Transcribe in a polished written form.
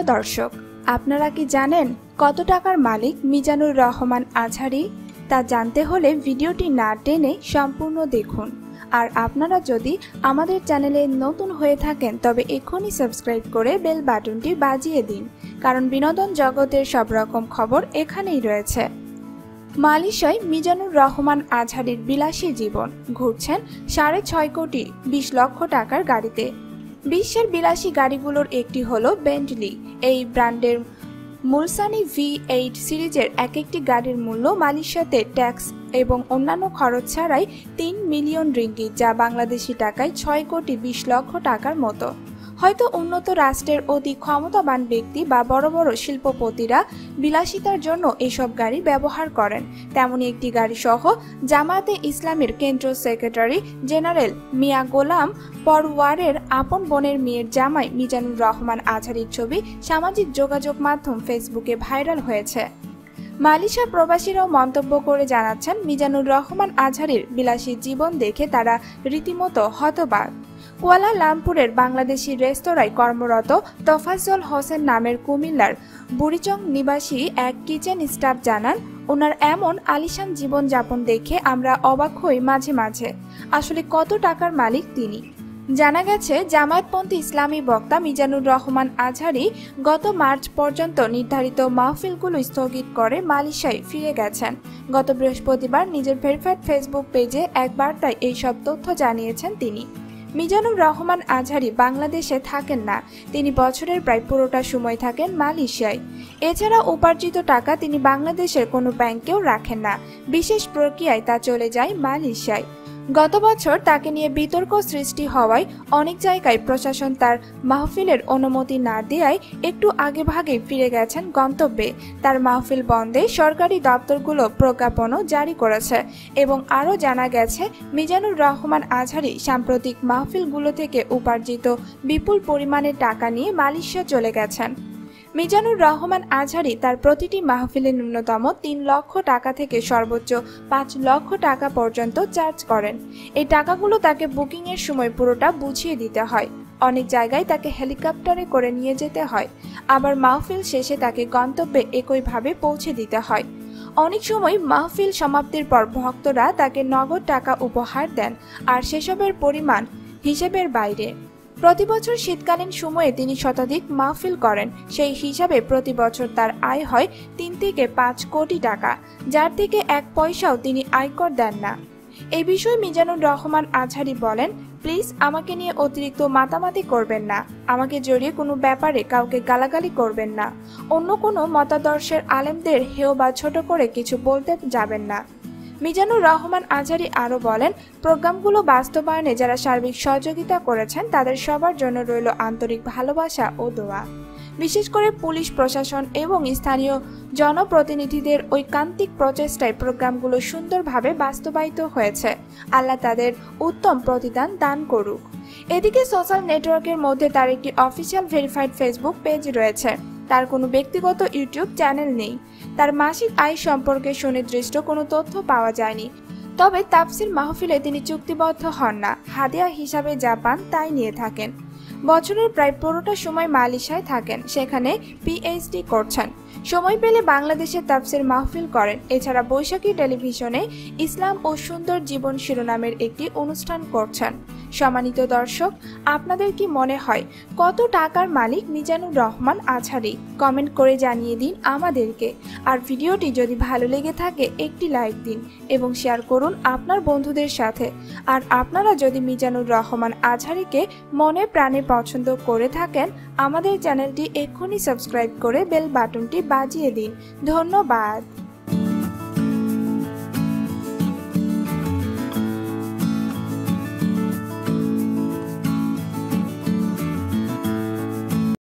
দর্শক, আপনারা কি জানেন কত টাকার মালিক মিজানুর রহমান আজহারী? তা জানতে হলে ভিডিওটি না টেনে সম্পূর্ণ দেখুন। আর আপনারা যদি আমাদের চ্যানেলে নতুন হয়ে থাকেন তবে এখনই সাবস্ক্রাইব করে বেল বাটনটি বাজিয়ে দিন, কারণ বিনোদন জগতের সব রকম খবর এখানেই রয়েছে। মালয়েশিয়ায় মিজানুর রহমান আজহারীর বিলাসী জীবন, ঘুরছেন 6.5 কোটি 20 লক্ষ টাকার গাড়িতে। বিশ্বের বিলাসী গাড়িগুলোর একটি হলো বেন্টলি। এই ব্র্যান্ডের মুলসানি V8 সিরিজের একটি গাড়ির মূল্য মালয়েশিয়াতে ট্যাক্স এবং অন্যান্য খরচ ছাড়াই 3 মিলিয়ন রিঙ্গিত, যা বাংলাদেশি টাকায় 6 কোটি 20 লক্ষ টাকার মতো। হয়তো উন্নত রাষ্ট্রের অতি ক্ষমতাবান ব্যক্তি বা বড় বড় শিল্পপতিরা বিলাসিতার জন্য এসব গাড়ি ব্যবহার করেন। তেমনই একটি গাড়ি সহ জামায়াতে ইসলামের কেন্দ্রীয় সেক্রেটারি জেনারেল মিয়া গোলাম পরওয়ারের আপন বোনের মেয়ের জামাই মিজানুর রহমান আজহারীর ছবি সামাজিক যোগাযোগ মাধ্যম ফেসবুকে ভাইরাল হয়েছে। মালয়েশিয়া প্রবাসীরাও মন্তব্য করে জানাচ্ছেন, মিজানুর রহমান আজহারীর বিলাসী জীবন দেখে তারা রীতিমতো হতবাক। কুয়ালালামপুরের বাংলাদেশি রেস্তোরাঁয় কর্মরত তোফাজ্জল হোসেন নামের কুমিল্লার বুড়িচং নিবাসী এক কিচেন স্টাফ জানান, ওনার এমন আলিশান জীবনযাপন দেখে আমরা অবাক হই মাঝে মাঝে। আসলে কত টাকার মালিক তিনি? জানা গেছে, জামায়াতপন্থী ইসলামী বক্তা মিজানুর রহমান আজহারী গত মার্চ পর্যন্ত নির্ধারিত মাহফিলগুলো স্থগিত করে মালয়েশিয়ায় ফিরে গেছেন। গত বৃহস্পতিবার নিজের ভেরিফাইড ফেসবুক পেজে এক বার্তায় এইসব তথ্য জানিয়েছেন তিনি। মিজানুর রহমান আজহারী বাংলাদেশে থাকেন না, তিনি বছরের প্রায় পুরোটা সময় থাকেন মালয়েশিয়ায়। এছাড়া উপার্জিত টাকা তিনি বাংলাদেশের কোনো ব্যাংকেও রাখেন না, বিশেষ প্রক্রিয়ায় তা চলে যায় মালয়েশিয়ায়। গত বছর তাকে নিয়ে বিতর্ক সৃষ্টি হওয়ায় অনেক জায়গায় প্রশাসন তার মাহফিলের অনুমতি না দেওয়ায় একটু আগেভাগে ফিরে গেছেন গন্তব্যে। তার মাহফিল বন্ধে সরকারি দপ্তরগুলো প্রজ্ঞাপনও জারি করেছে এবং আরও জানা গেছে, মিজানুর রহমান আজহারী সাম্প্রতিক মাহফিলগুলো থেকে উপার্জিত বিপুল পরিমাণে টাকা নিয়ে মালয়েশিয়া চলে গেছেন। মিজানুর রহমান আজহারী তার প্রতিটি মাহফিলে ন্যূনতম 3 লক্ষ টাকা থেকে সর্বোচ্চ 5 লক্ষ টাকা পর্যন্ত চার্জ করেন। এই টাকাগুলো তাকে বুকিংয়ের সময় পুরোটা বুঝিয়ে দিতে হয়। অনেক জায়গায় তাকে হেলিকপ্টারে করে নিয়ে যেতে হয়, আবার মাহফিল শেষে তাকে গন্তব্যে একইভাবে পৌঁছে দিতে হয়। অনেক সময় মাহফিল সমাপ্তির পর ভক্তরা তাকে নগদ টাকা উপহার দেন, আর সেসবের পরিমাণ হিসেবের বাইরে। প্রতি বছর শীতকালীন সময়ে তিনি শতাধিক মাহফিল করেন। সেই হিসাবে প্রতি বছর তার আয় হয় 3 থেকে 5 কোটি টাকা, যার থেকে 1 পয়সাও তিনি আয়কর দেন না। এই বিষয়ে মিজানুর রহমান আজহারী বলেন, প্লিজ আমাকে নিয়ে অতিরিক্ত মাতামাতি করবেন না, আমাকে জড়িয়ে কোনো ব্যাপারে কাউকে গালাগালি করবেন না, অন্য কোনো মতাদর্শের আলেমদের হেয় বা ছোট করে কিছু বলতে যাবেন না। মিজানুর রহমান আজহারী আরও বলেন, প্রোগ্রামগুলো বাস্তবায়নে যারা সার্বিক সহযোগিতা করেছেন তাদের সবার জন্য রইল আন্তরিক ভালোবাসা ও দোয়া। বিশেষ করে পুলিশ প্রশাসন এবং স্থানীয় জনপ্রতিনিধিদের ঐকান্তিক প্রচেষ্টায় প্রোগ্রামগুলো সুন্দরভাবে বাস্তবায়িত হয়েছে। আল্লাহ তাদের উত্তম প্রতিদান দান করুক। এদিকে সোশ্যাল নেটওয়ার্কের মধ্যে তার একটি অফিসিয়াল ভেরিফাইড ফেসবুক পেজ রয়েছে। তার কোনো ব্যক্তিগত ইউটিউব চ্যানেল নেই। তার মাসিক আয় সম্পর্কে সুনির্দিষ্ট কোনো তথ্য পাওয়া যায়নি। তবে তাফসির মাহফিলে তিনি চুক্তিবদ্ধ হন না, হাদিয়া হিসাবে যা পান তাই নিয়ে থাকেন। বছরের প্রায় পুরোটা সময় মালয়েশিয়ায় থাকেন, সেখানে PhD করছেন। সময় পেলে বাংলাদেশে তাফসির মাহফিল করেন। এছাড়া বৈশাখী টেলিভিশনে ইসলাম ও সুন্দর জীবন শিরোনামের একটি অনুষ্ঠান করছেন। সম্মানিত দর্শক, আপনাদের কি মনে হয় কত টাকার মালিক মিজানুর রহমান আজহারী? কমেন্ট করে জানিয়ে দিন আমাদেরকে। আর ভিডিওটি যদি ভালো লেগে থাকে একটি লাইক দিন এবং শেয়ার করুন আপনার বন্ধুদের সাথে। আর আপনারা যদি মিজানুর রহমান আজহারীকে মনে প্রাণে পছন্দ করে থাকেন, আমাদের চ্যানেলটি এক্ষুনি সাবস্ক্রাইব করে বেল বাটনটি বাজিয়ে দিন। ধন্যবাদ।